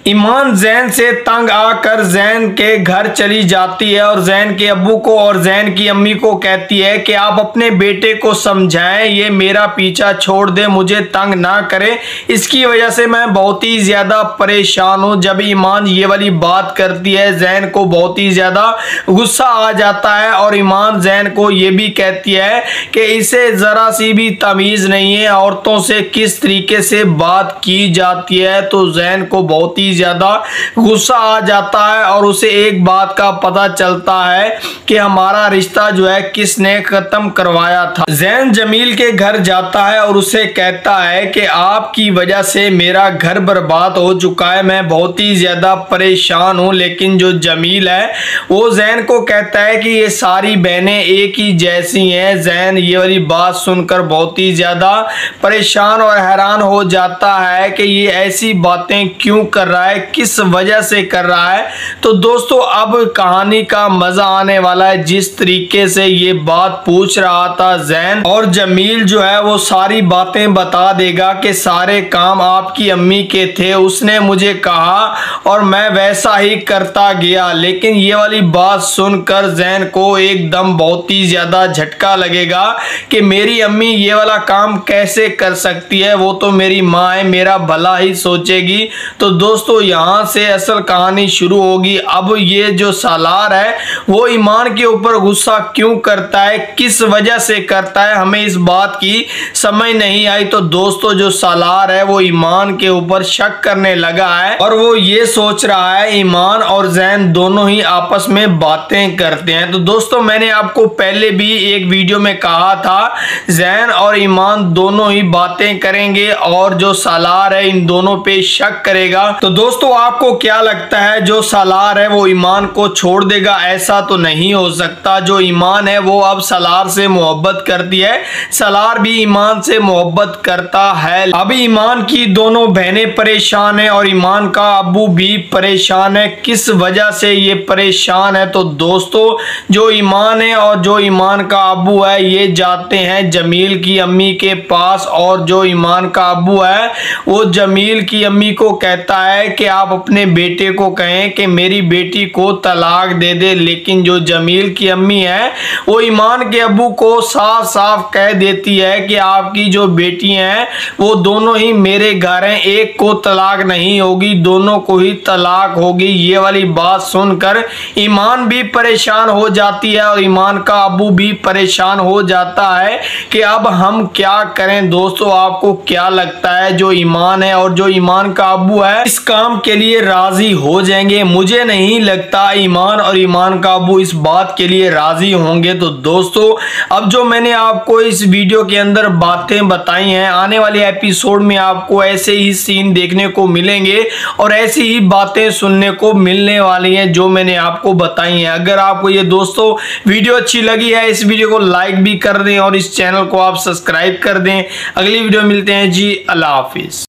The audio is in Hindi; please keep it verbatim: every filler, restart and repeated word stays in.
ईमान जैन से तंग आकर जैन के घर चली जाती है और जैन के अब्बू को और जैन की अम्मी को कहती है कि आप अपने बेटे को समझाएं, ये मेरा पीछा छोड़ दे, मुझे तंग ना करे, इसकी वजह से मैं बहुत ही ज़्यादा परेशान हूँ। जब ईमान ये वाली बात करती है जैन को बहुत ही ज़्यादा गुस्सा आ जाता है और ईमान जैन को ये भी कहती है कि इसे ज़रा सी भी तमीज़ नहीं है औरतों से किस तरीके से बात की जाती है। तो जैन को बहुत ही ज्यादा गुस्सा आ जाता है और उसे एक बात का पता चलता है कि हमारा रिश्ता जो है किसने खत्म करवाया था। जैन जमील के घर जाता है और उसे कहता है कि आपकी वजह से मेरा घर बर्बाद हो चुका है, मैं बहुत ही ज्यादा परेशान हूं। लेकिन जो जमील है वो जैन को कहता है कि ये सारी बहनें एक ही जैसी हैं। जैन ये वाली बात सुनकर बहुत ही ज्यादा परेशान और हैरान हो जाता है कि ये ऐसी बातें क्यों कर रहा है, किस वजह से कर रहा है। तो दोस्तों अब कहानी का मजा आने वाला है। जिस तरीके से ये बात पूछ रहा था जैन और जमील जो है वो सारी बातें बता देगा कि सारे काम आपकी अम्मी के थे, उसने मुझे कहा और मैं वैसा ही करता गया। लेकिन ये वाली बात सुनकर जैन को एकदम बहुत ही ज्यादा झटका लगेगा कि मेरी अम्मी ये वाला काम कैसे कर सकती है, वो तो मेरी माँ है, मेरा भला ही सोचेगी। तो दोस्तों यहाँ से असल कहानी शुरू होगी। अब ये जो सालार है वो ईमान के ऊपर गुस्सा क्यों करता है, किस वजह से करता है, हमें इस बात की समझ नहीं आई। तो दोस्तों जो सालार है वो ईमान के ऊपर शक करने लगा है और वो ये सोच रहा है ईमान और जैन दोनों ही आपस में बातें करते हैं। तो दोस्तों मैंने आपको पहले भी एक वीडियो में कहा था जैन और ईमान दोनों ही बातें करेंगे और जो सालार है इन दोनों पे शक करेगा। तो दोस्तों आपको क्या लगता है जो सालार है वो ईमान को छोड़ देगा? ऐसा तो नहीं हो सकता। जो ईमान है वो अब सालार से मोहब्बत करती है, सालार भी ईमान से मोहब्बत करता है। अभी ईमान की दोनों बहनें परेशान है और ईमान का अब्बू भी परेशान है। किस वजह से ये परेशान है? तो दोस्तों जो ईमान है और जो ईमान का अब्बू है ये जाते हैं जमील की अम्मी के पास और जो ईमान का अब्बू है वो जमील की अम्मी को कहता है कि आप अपने बेटे को कहें कि मेरी बेटी को तलाक दे दे। लेकिन जो जमील की अम्मी है वो ईमान के अब्बू को साफ साफ कह देती है कि आपकी जो बेटी हैं वो दोनों ही मेरे घर हैं, एक को तलाक नहीं होगी, दोनों को ही तलाक होगी। ये वाली बात सुनकर ईमान भी परेशान हो जाती है और ईमान का अब्बू भी परेशान हो जाता है कि अब हम क्या करें। दोस्तों आपको क्या लगता है जो ईमान है और जो ईमान का अब्बू है इस काम के लिए राजी हो जाएंगे? मुझे नहीं लगता ईमान और ईमान का अब्बू इस बात के लिए राजी होंगे। तो दोस्तों अब जो मैंने आपको इस वीडियो के अंदर बातें बताई हैं, आने वाले एपिसोड में आपको ऐसे ही सीन देखने को मिलेंगे और ऐसी ही बातें सुनने को मिलने वाली हैं जो मैंने आपको बताई हैं। अगर आपको ये दोस्तों वीडियो अच्छी लगी है इस वीडियो को लाइक भी कर दें और इस चैनल को आप सब्सक्राइब कर दें। अगली वीडियो मिलते हैं जी, अल्लाह हाफिज।